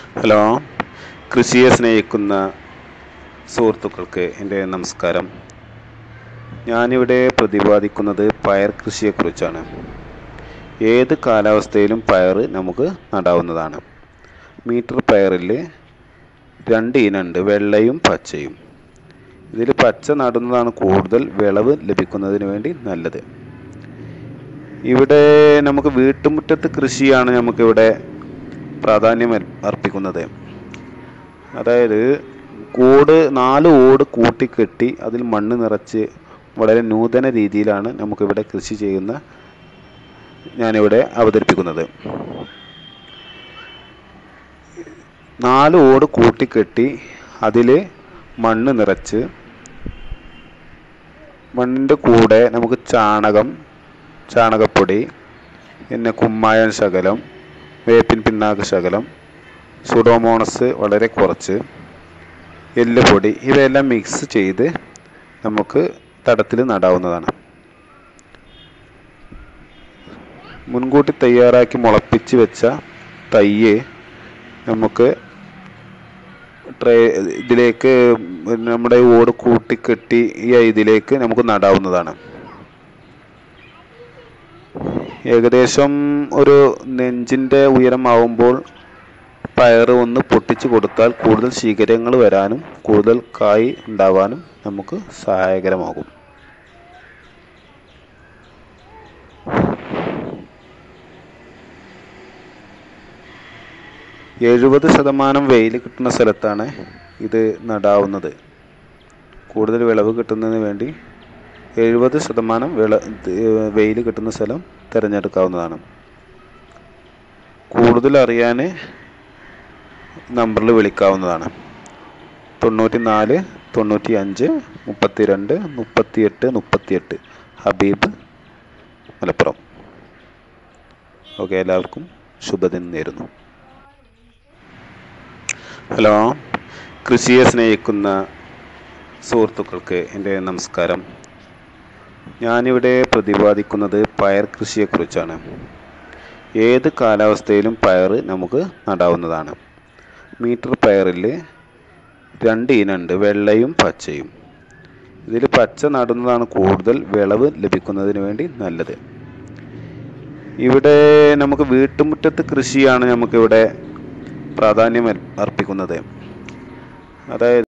Hello, കൃഷിയെ സ്നേഹിക്കുന്ന സുഹൃത്തുക്കൾക്ക് എൻ്റെ നമസ്കാരം. ഞാനിവിടെ പ്രതിപാദിക്കുന്നത് പയർ കൃഷിയെക്കുറിച്ചാണ്. ഏത് കാലാവസ്ഥയിലും പയർ നമുക്ക് നടാവുന്നതാണ്. മീറ്റർ പയറിൽ രണ്ട് ഇനമുണ്ട്, വെള്ളയും പച്ചയും. ഇതിൽ പച്ച നടുന്നതാണ് കൂടുതൽ വിളവ് ലഭിക്കുന്നതിന് വേണ്ടി നല്ലത്. ഇവിടെ നമുക്ക് വീട്ടുമുറ്റത്ത് കൃഷിയാണ് നമുക്കിവിടെ പ്രാധാന്യം അർപ്പിക്കുന്നത്. അതായത് 4 ഓട് കൂട്ടിക്കെട്ടി അതിൽ മണ്ണ് നിറച്ച് വളരെ നൂതന രീതിയിലാണ് നമുക്കിവിടെ കൃഷി ഞാനിവിടെ അവതരിപ്പിക്കുന്നത്. 4 ഓട് കൂട്ടിക്കെട്ടി അതിൽ മണ്ണ് നിറച്ച് മണ്ണിൻ്റെ കൂടെ നമുക്ക് ചാണകപ്പൊടി, പിന്നെ കുമ്മായം ശകലം, വേപ്പിൻ പിണ്ണാക്ക് ശകലം, സുഡോമോണസ് വളരെ കുറച്ച്, എല്ലുപൊടി ഇവയെല്ലാം മിക്സ് ചെയ്ത് നമുക്ക് തടത്തിൽ നടാവുന്നതാണ്. മുൻകൂട്ടി തയ്യാറാക്കി മുളപ്പിച്ച് വെച്ച തൈയെ നമുക്ക് ഇതിലേക്ക് നമ്മുടെ ഓട് കൂട്ടിക്കെട്ടി ഇതിലേക്ക് നമുക്ക് നടാവുന്നതാണ്. ഏകദേശം ഒരു നെഞ്ചിൻ്റെ ഉയരമാവുമ്പോൾ പയർ ഒന്ന് പൊട്ടിച്ചു കൊടുത്താൽ കൂടുതൽ ശീഖരങ്ങൾ വരാനും കൂടുതൽ കായ് ഉണ്ടാവാനും നമുക്ക് സഹായകരമാകും. %70 വെയിൽ കിട്ടുന്ന സ്ഥലത്താണ് ഇത് നടാവുന്നത്. കൂടുതൽ വിളവ് കിട്ടുന്നതിന് വേണ്ടി 70% വെയിൽ കിട്ടുന്ന സ്ഥലം തിരഞ്ഞെടുക്കാവുന്നതാണ്. കൂടുതൽ അറിയാൻ നമ്പറിൽ വിളിക്കാവുന്നതാണ്. 94 95 32 38 38. ഹബീബ്, മലപ്പുറം. ഓക്കെ, എല്ലാവർക്കും ശുഭദിനം നേരുന്നു. ഹലോ, കൃഷിയെ സ്നേഹിക്കുന്ന സുഹൃത്തുക്കൾക്ക് എൻ്റെ നമസ്കാരം. ഞാനിവിടെ പ്രതിപാദിക്കുന്നത് പയർ കൃഷിയെക്കുറിച്ചാണ്. ഏത് കാലാവസ്ഥയിലും പയർ നമുക്ക് നടാവുന്നതാണ്. മീറ്റർ പയറിൽ രണ്ട് ഇനമുണ്ട്, വെള്ളയും പച്ചയും. ഇതിൽ പച്ച നടുന്നതാണ് കൂടുതൽ വിളവ് ലഭിക്കുന്നതിന് വേണ്ടി നല്ലത്. ഇവിടെ നമുക്ക് വീട്ടുമുറ്റത്ത് കൃഷിയാണ് നമുക്കിവിടെ പ്രാധാന്യം അർപ്പിക്കുന്നത്. അതായത്